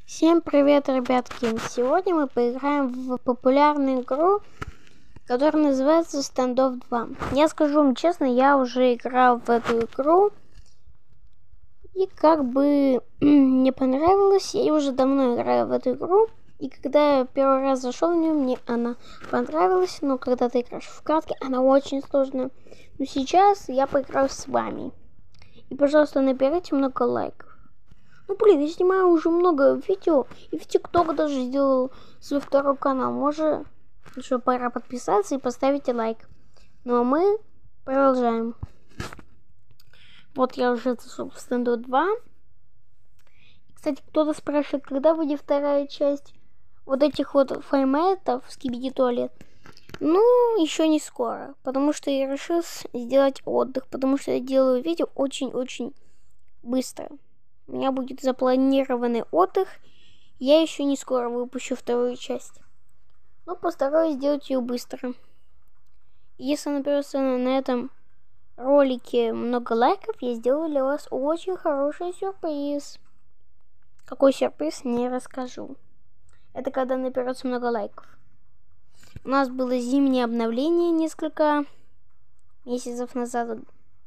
Всем привет, ребятки! Сегодня мы поиграем в популярную игру, которая называется Standoff 2. Я скажу вам честно, я уже играл в эту игру, и как бы мне понравилось. Я уже давно играю в эту игру, и когда я первый раз зашел в нее, мне она понравилась. Но когда ты играешь в катке, она очень сложная. Но сейчас я поиграю с вами. И, пожалуйста, наберите много лайков. Ну, блин, я снимаю уже много видео, и в ТикТок даже сделал свой второй канал. Может, еще пора подписаться и поставить лайк. Ну, а мы продолжаем. Вот я уже зашел в Standoff 2. Кстати, кто-то спрашивает, когда выйдет вторая часть вот этих вот файмейтов в Skibidi Toilet. Ну, еще не скоро, потому что я решил сделать отдых, потому что я делаю видео очень-очень быстро. У меня будет запланированный отдых. Я еще не скоро выпущу вторую часть. Но постараюсь сделать ее быстро. Если наберется на этом ролике много лайков, я сделаю для вас очень хороший сюрприз. Какой сюрприз, не расскажу. Это когда наберется много лайков. У нас было зимнее обновление несколько месяцев назад.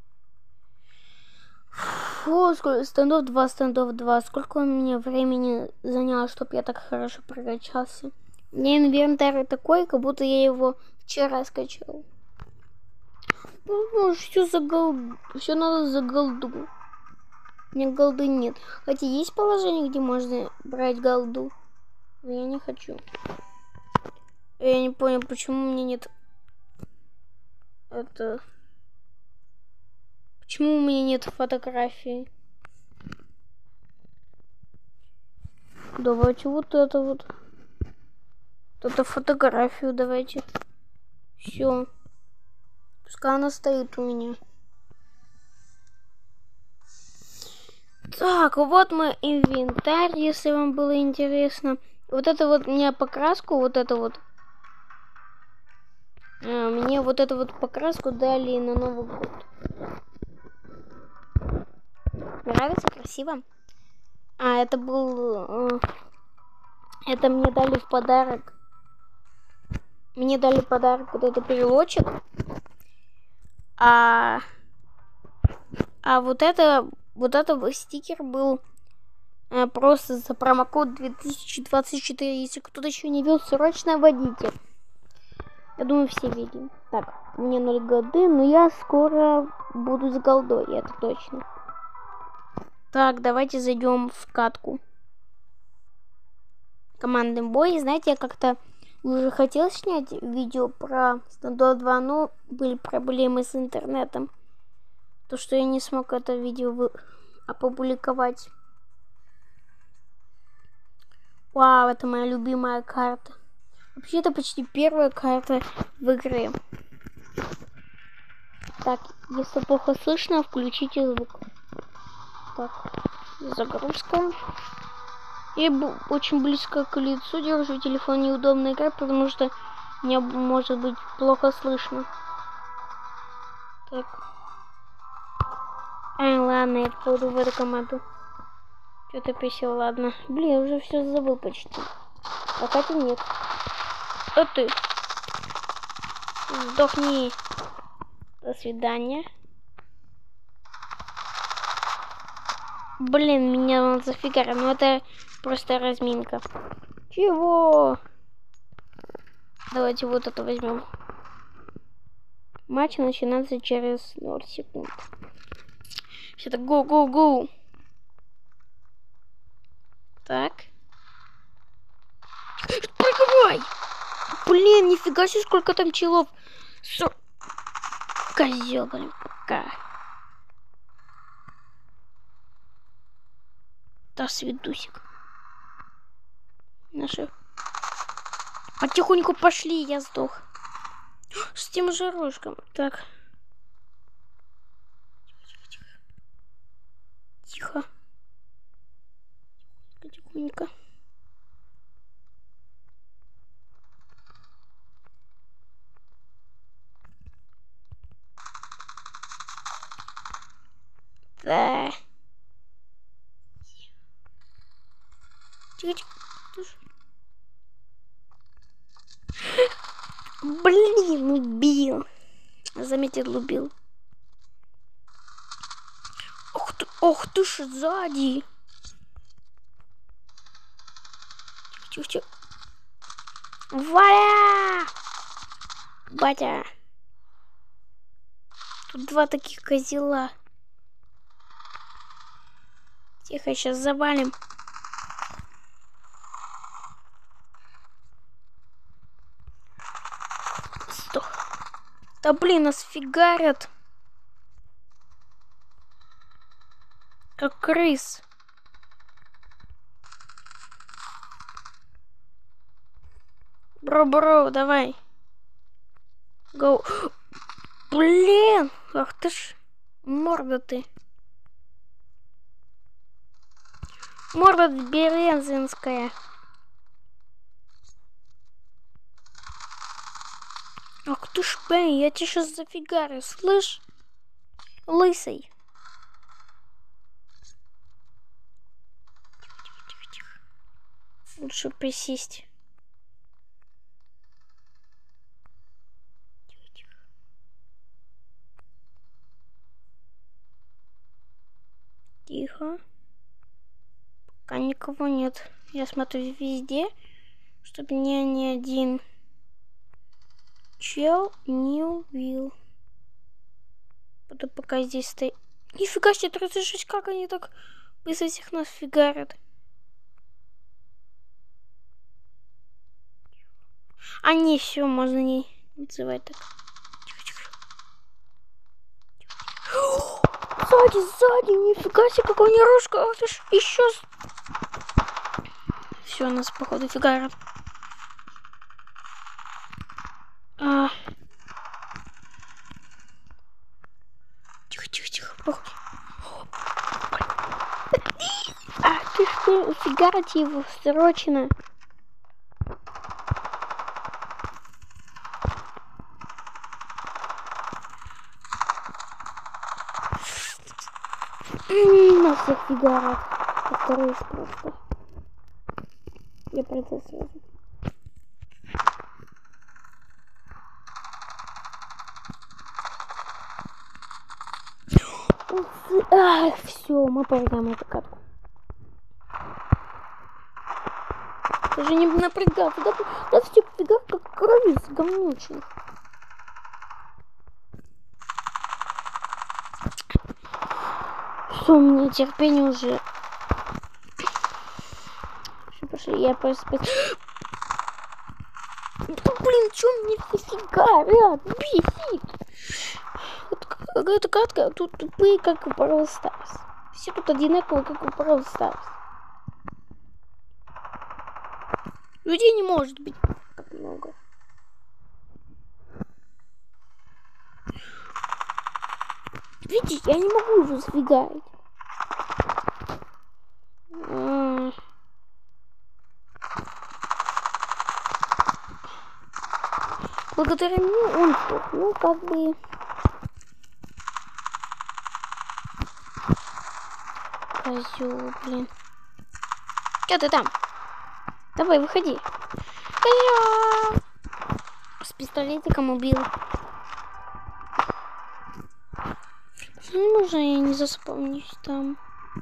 Фу, Standoff 2. Сколько у меня времени заняло, чтобы я так хорошо прокачался. У меня инвентарь такой, как будто я его вчера скачал. Ну, все надо за голду. У меня голды нет. Хотя есть положение, где можно брать голду. Но я не хочу. Я не понял, почему у меня нет... Почему у меня нет фотографии? Давайте вот это вот. Это фотографию давайте. Все. Пускай она стоит у меня. Так, вот мой инвентарь, если вам было интересно. Вот это вот мне покраску, вот это вот. Мне вот эту вот покраску дали на Новый год. Нравится? Красиво? Это был... это мне дали в подарок. Мне дали подарок вот этот переводчик. Вот это стикер был просто за промокод 2024. Если кто-то еще не ввел, срочно вводите. Я думаю, все видели. Так, у меня 0 голды, но я скоро буду с голдой, это точно. Так, давайте зайдем в катку. Командный бой. Знаете, я как-то уже хотел снять видео про Standoff 2, но были проблемы с интернетом. То, что я не смог это видео опубликовать. Вау, это моя любимая карта. Вообще, это почти первая карта в игре. Так, если плохо слышно, включите звук. Так, загрузка. Я очень близко к лицу держу телефон, неудобно играть, потому что мне может быть плохо слышно. Так. Ладно, я пойду в эту команду. Что-то присел, ладно. Блин, уже все забыл почти. А хотя нет. Кто ты? Сдохни. До свидания. Блин, меня зафигарили. Ну это просто разминка. Чего? Давайте вот это возьмем. Матч начинается через 0 секунд. Все так, go. Так. Прыгай! Блин, нифига себе, сколько там челов. Козел, блин, пока. Да, свидусик. Наши. Потихоньку пошли, я сдох. С тем же рожком. Так. Тихо. Потихоньку. Да. Тихо. Блин, убил. Заметил, убил. Ох ты ж, сзади. Тихо. Валя! Батя. Тут два таких козела. Тихо, сейчас завалим. Стоп. Да блин, нас фигарят. Как крыс. Бро, давай. Гоу. Блин! Ах ты ж. Морда ты. Морда березинская. Ах ты ж, блин, я тебя сейчас зафигарю, слышь? Лысый. Тихо. Лучше присесть. Тихо. Пока никого нет. Я смотрю везде, чтобы меня ни один чел не убил. Буду пока здесь стоять. Нифига себе, 36, как они так быстро всех нас фигарят. А не, все, можно не называть так. Тихо. Сзади, нифига себе, какой нерушка. Еще. Все, нас походу фигарят. Тихо. Ах ты что, фигарить его, срочно. Нас всех фигарят. Повторюсь просто. Я процесс сразу. Ах, все, мы проиграем эту катку. Даже не напрягаться, да все пофигав, как крови с говнючих. Все, у меня терпение уже. Все, пошли, я просто... Да, блин, чё мне все фигарят? Бесит. Вот какая-то катка, тут тупые, как в Brawl Stars. Все тут одинаковые, как в Brawl Stars. Людей не может быть так много. Видите, я не могу его сфигарить. Благодаря мне он тут, ну как бы... Козёл, блин. Чё ты там? Давай, выходи. С пистолетиком убил. Ну, можно я не заспомнюсь там.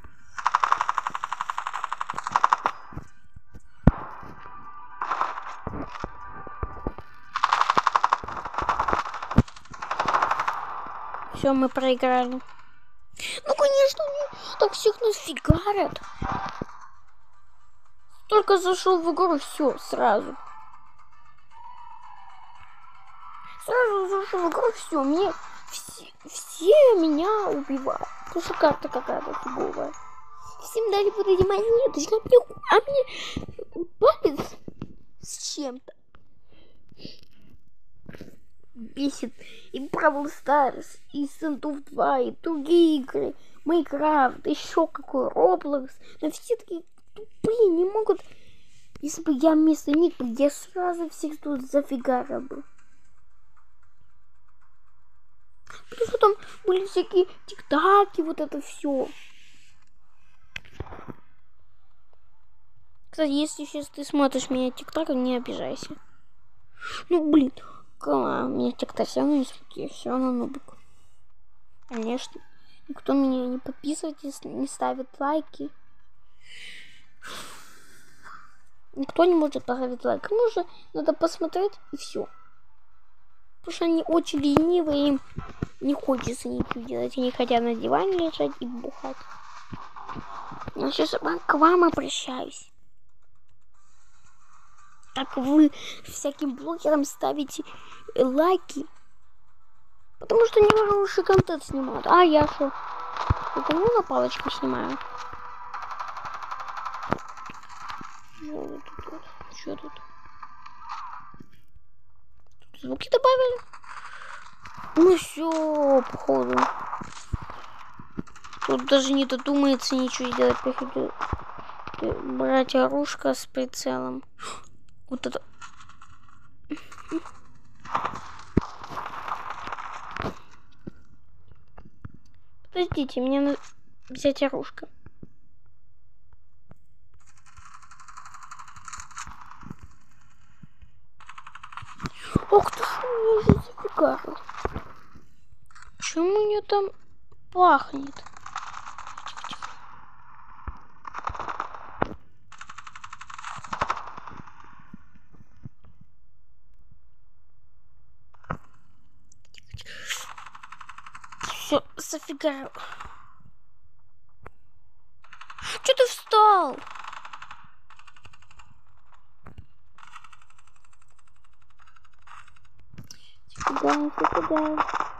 Все, мы проиграли. Ну, конечно, так всех нас фигарят. Только зашел в игру, все, сразу. Сразу зашел в игру, все, мне все меня убивают. Потому что карта какая-то фиговая. Всем дали вот эти монеточки, а мне палец с чем-то. Бесит и Brawl Stars, и Standoff 2, и другие игры, Minecraft, еще какой Roblox. Но все такие тупые, не могут. Если бы я вместо них, я сразу всех тут зафигарил бы. Потому что там были всякие тик-таки, вот это все. Кстати, если сейчас ты смотришь меня тик-так, не обижайся. Ну, блин, меня тик-так все равно не смотрит, я все равно нубик. Конечно. Никто меня не подписывает, не ставит лайки. Никто не может поставить лайк. Надо посмотреть и все. Потому что они очень ленивые, им не хочется ничего делать. Они хотят на диване лежать и бухать. Но сейчас к вам обращаюсь. Как вы всяким блогерам ставите лайки. Потому что они хороший контент снимают. А я что? Кому на палочку снимаю? Что тут? Тут звуки добавили? Ну все, походу. Тут даже не додумается ничего делать. Приходится брать оружие с прицелом. Вот это. Подождите, мне надо взять оружие. Ох ты ж, у меня же зафигарил. Чему у нее там пахнет? Все, зафигарил. Че ты встал? Зафигарил.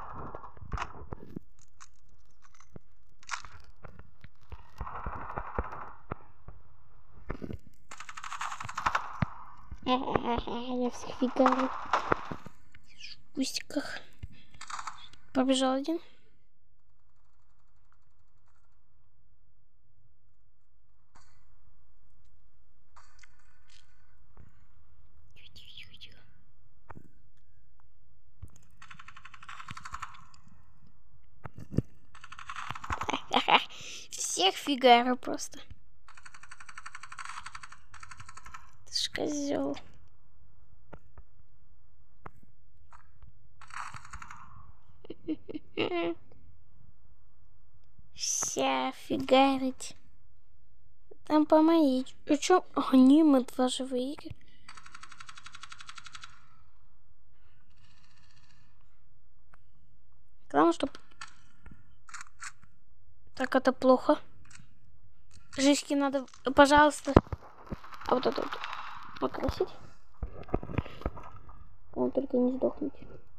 Я всех фигарю. В кустиках. Побежал один. Всех фигарю просто. Ты ж козел. Вся фигарить. Там по моей. Причем они мы два живые. Главное, чтобы... Так, это плохо. Жишки надо, пожалуйста. А вот это вот покрасить. Главное, только не сдохнуть.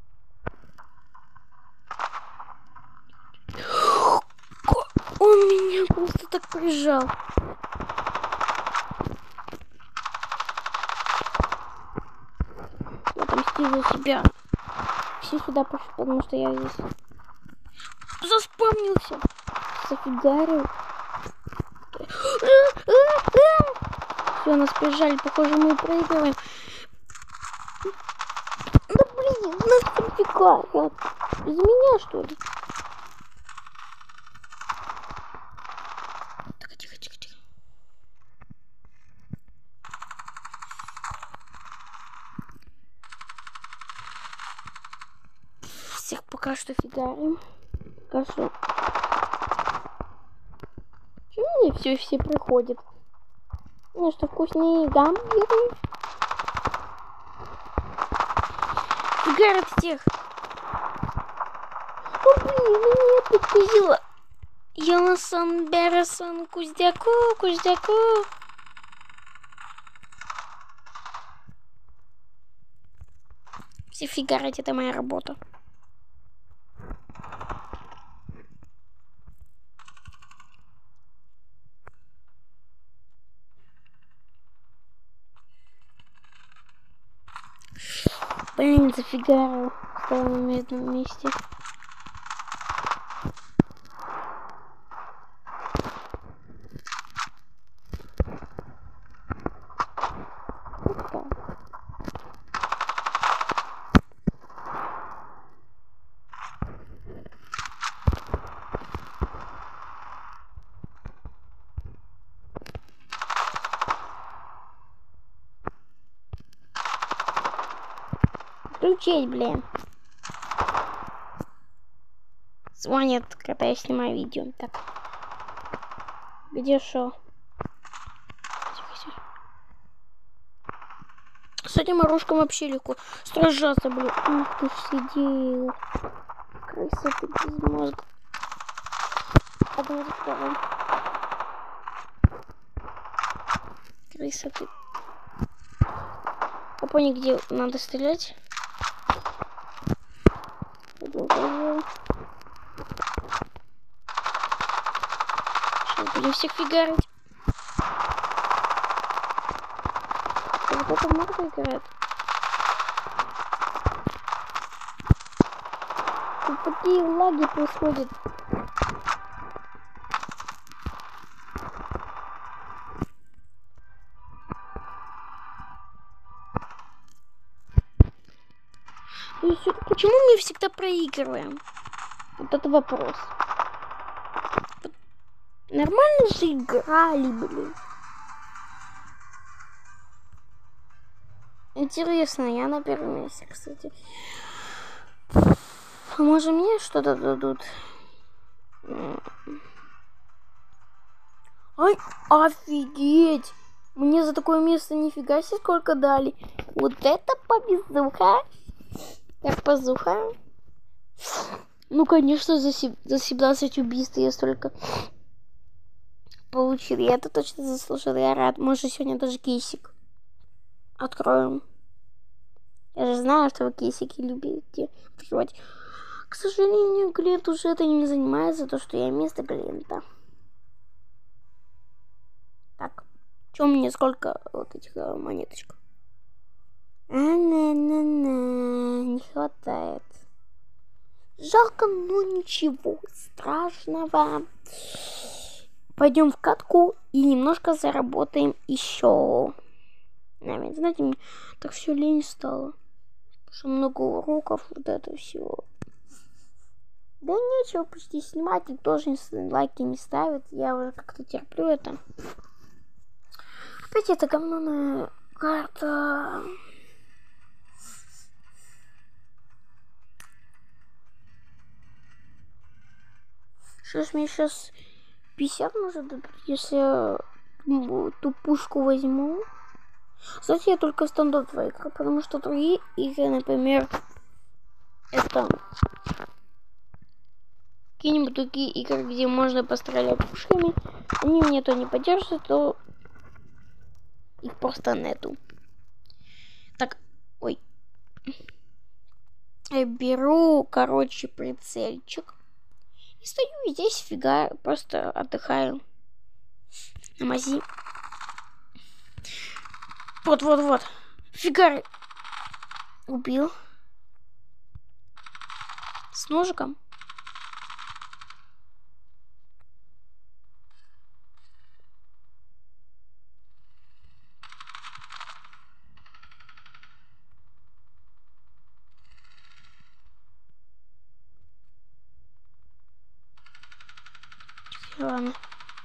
Он меня просто так прижал. Я отомстил за себя. Все сюда пошли, потому что я здесь заспомнился. Зафигарил. Все, нас прижали. Похоже, мы проигрываем. Да блин, нас прифигарят. Из меня, что ли? Так, тихо. Всех пока что фигарим. Пока что. Почему мне все приходят? Ну что, вкуснее гамбургеры? Фигарят всех. О, блин, меня подкузила. Йонасон, Бересон, Куздяку. Все фигарить, это моя работа. Блин, зафигарил. Стал на медном месте. Включить, блин. Звонит, когда я снимаю видео. Так. Где шо? С этим оружком вообще легко сражаться, блин. Ах ты ж сидел. Красоты без мозга. А давай второй. Красоты. А понял, где надо стрелять? Сейчас будем всех фигарить. Вот это много играет. Тут такие лаги происходят. Почему мы всегда проигрываем? Вот это вопрос. Нормально же играли, блин. Интересно, я на первом месте, кстати. А может мне что-то дадут? Ай, офигеть! Мне за такое место нифига себе сколько дали. Вот это повезуха. Так, позуха. Ну, конечно, за 17 убийств я столько получил. Я это точно заслужил. Я рад. Может, сегодня даже кейсик откроем. Я же знаю, что вы кейсики любите открывать. К сожалению, Глент уже это не занимается, то что я вместо Глента. Так, что мне сколько вот этих монеточек? Не хватает. Жалко, но ничего страшного. Пойдем в катку и немножко заработаем еще. Наверное, знаете, мне так все лень стало. Потому что много уроков, вот это всего. Да нечего почти снимать, никто же лайки не ставит. Я уже как-то терплю это. Опять эта говняная карта. Что ж мне сейчас 50 может дадут, если я ту пушку возьму? Кстати, я только в стандартном 2 играю, потому что другие игры, например, это какие-нибудь другие игры, где можно пострелять пушками, они мне то не поддерживают, то их просто нету. Так, ой. Я беру, короче, прицельчик. И стою здесь, фига, просто отдыхаю. На мази. Вот. Фига. Убил. С ножиком. Ладно.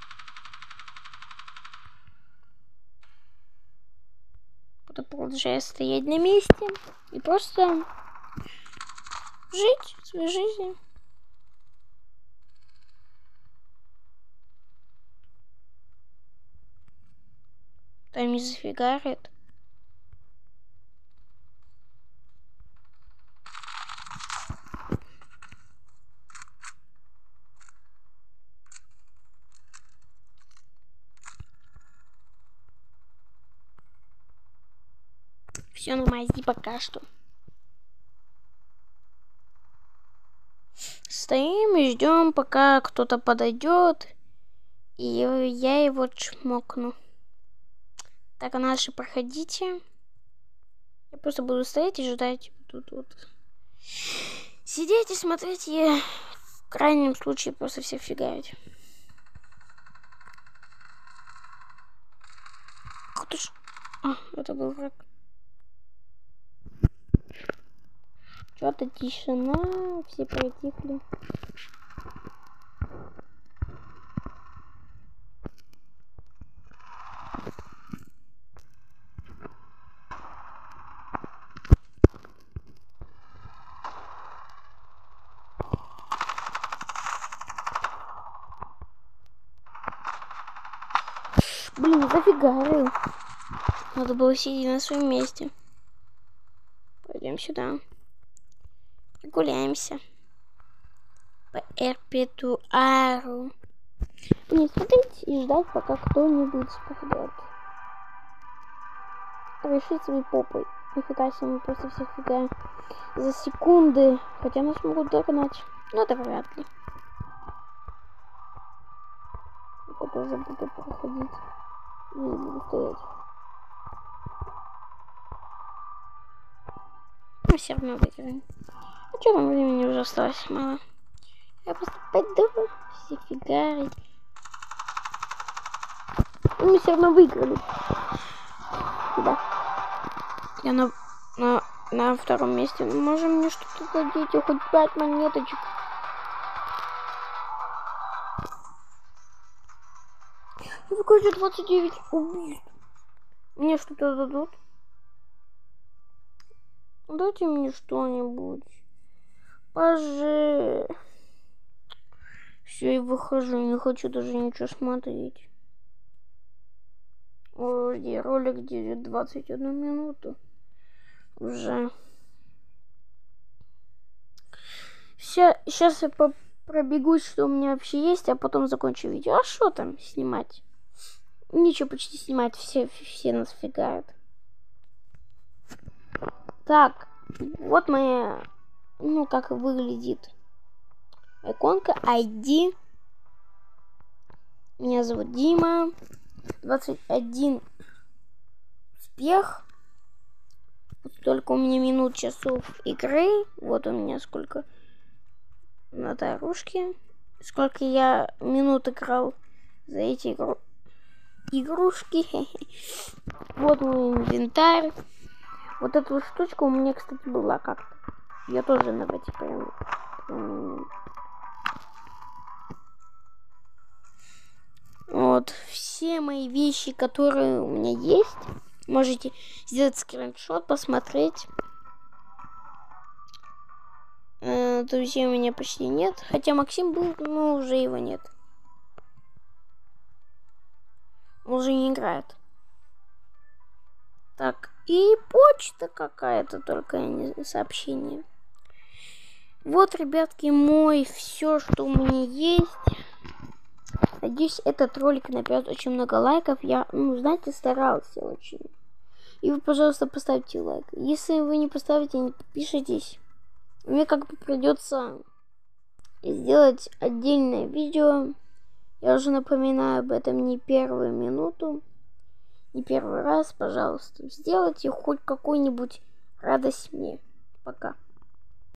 Буду продолжать стоять на месте и просто жить свою жизнь. Там не зафигарит. Все на мази пока что. Стоим и ждем, пока кто-то подойдет, и я его чмокну. Так, а наши проходите. Я просто буду стоять и ждать тут вот. Сидеть и смотреть, и в крайнем случае просто всех фигарить. Кто ж... А, это был враг. Что-то тишина, все притихли. Блин, зафигарил. Надо было сидеть на своем месте. Пойдем сюда. Гуляемся. По Эрпетуару. Не смотреть и ждать, пока кто-нибудь придет. Решить своей попой. Нифига себе, мы просто всех фигаем за секунды. Хотя нас могут догнать. Но это вряд ли. Я тоже буду проходить. И буду стоять. Мы все равно выиграем. А что там времени уже осталось мало? Я просто пойду все фигарить. И мы все равно выиграли. Да. Я на втором месте. Можем мне что-то дадите? Хоть 5 монеточек. Какой же 29 убийств? Мне что-то дадут? Дайте мне что-нибудь. Пожалуйста. Все, я выхожу. Не хочу даже ничего смотреть. Ой, ролик делит 21 минуту. Уже. Сейчас я пробегусь, что у меня вообще есть, а потом закончу видео. А что там снимать? Ничего почти снимать. Все нас фигают. Так, вот моя, как выглядит иконка ID. Меня зовут Дима. 21 успех. Только у меня минут, часов игры. Вот у меня сколько на дорожке. Сколько я минут играл за эти игрушки. Вот мой инвентарь. Вот эта вот штучка у меня, кстати, была как-то. Я тоже на эти прям. Вот все мои вещи, которые у меня есть, можете сделать скриншот, посмотреть. Друзей у меня почти нет. Хотя Максим был, но уже его нет. Он уже не играет. Так, и почта какая-то, только не сообщение. Вот, ребятки, все, что у меня есть. Надеюсь, этот ролик наберет очень много лайков. Я, знаете, старался очень. И вы, пожалуйста, поставьте лайк. Если вы не поставите, не подпишитесь, мне как бы придется сделать отдельное видео. Я уже напоминаю об этом не первую минуту, не первый раз. Пожалуйста, сделайте хоть какую-нибудь радость мне. Пока.